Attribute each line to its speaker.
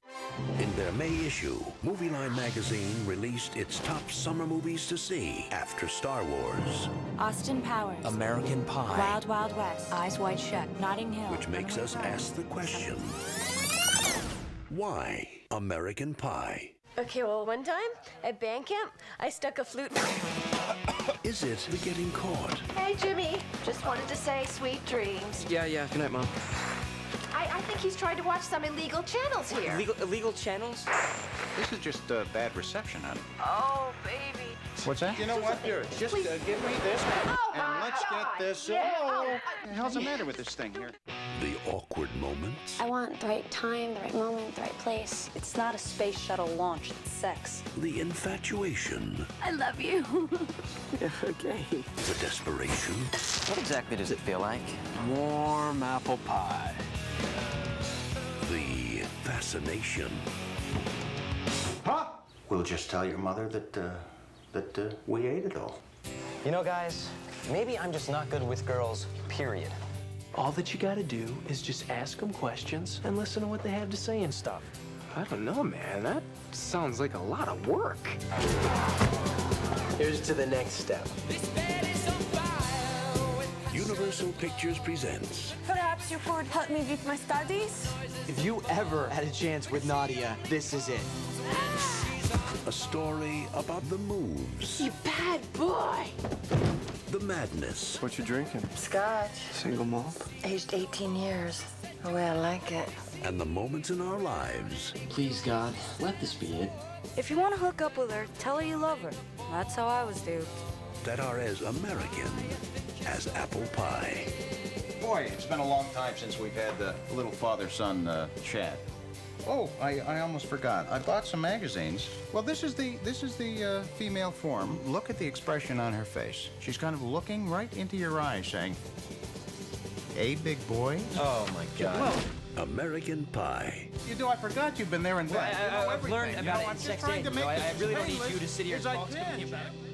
Speaker 1: In their May issue, Movie Line magazine released its top summer movies to see after Star Wars.
Speaker 2: Austin Powers.
Speaker 3: American Pie.
Speaker 2: Wild Wild West. Eyes Wide Shut. Notting Hill.
Speaker 1: Which makes us ask the question, why American Pie?
Speaker 4: Okay, well, one time at band camp, I stuck a flute.
Speaker 1: Is it the getting caught?
Speaker 4: Hey, Jimmy. Just wanted to say sweet dreams.
Speaker 5: Yeah. Good night, Mom.
Speaker 4: I think he's trying to watch some illegal channels here.
Speaker 5: Illegal channels?
Speaker 6: This is just bad reception, honey.
Speaker 4: Oh, baby.
Speaker 6: What's that? You know what? Here, just give me this, and let's get this.
Speaker 4: Yeah.
Speaker 6: What the hell's the matter with this thing here?
Speaker 1: The awkward moments,
Speaker 7: I want the right time, the right moment, the right place.
Speaker 8: It's not a space shuttle launch, it's sex.
Speaker 1: the infatuation,
Speaker 4: I love you.
Speaker 5: Okay.
Speaker 1: the desperation,
Speaker 3: What exactly does it feel like?
Speaker 5: Warm apple pie.
Speaker 1: the fascination.
Speaker 6: Huh? We'll just tell your mother that we ate it all.
Speaker 3: You know, guys, maybe I'm just not good with girls, period.
Speaker 5: All that you gotta do is just ask them questions and listen to what they have to say and stuff. I don't know, man. That sounds like a lot of work. Here's to the next step.
Speaker 1: Universal Pictures presents
Speaker 2: Perhaps you could help me with my studies?
Speaker 5: If you ever had a chance with Nadia, this is it.
Speaker 1: a story about the moves,
Speaker 4: You bad boy.
Speaker 1: the madness,
Speaker 5: What you drinking?
Speaker 4: Scotch.
Speaker 5: Single malt?
Speaker 4: Aged 18 years. The way I like it.
Speaker 1: and the moments in our lives
Speaker 9: Please, God, let this be it.
Speaker 2: If you want to hook up with her, tell her you love her. That's how I was duped.
Speaker 1: that are as American as apple pie.
Speaker 6: Boy, it's been a long time since we've had the little father-son chat. Oh, I almost forgot. I bought some magazines. Well, this is the female form. Look at the expression on her face. She's kind of looking right into your eyes, saying, "Hey, big boy."
Speaker 3: Oh, my God.
Speaker 1: American Pie.
Speaker 6: You do. I forgot you've been there and back.
Speaker 3: I've learned about it in
Speaker 6: I'm just
Speaker 3: sex
Speaker 6: trying
Speaker 3: ed.
Speaker 6: to make
Speaker 3: I
Speaker 6: this
Speaker 3: really don't
Speaker 6: as
Speaker 3: need you to sit here and
Speaker 6: painless
Speaker 3: talk to
Speaker 6: as I
Speaker 3: me
Speaker 6: can.
Speaker 3: about it.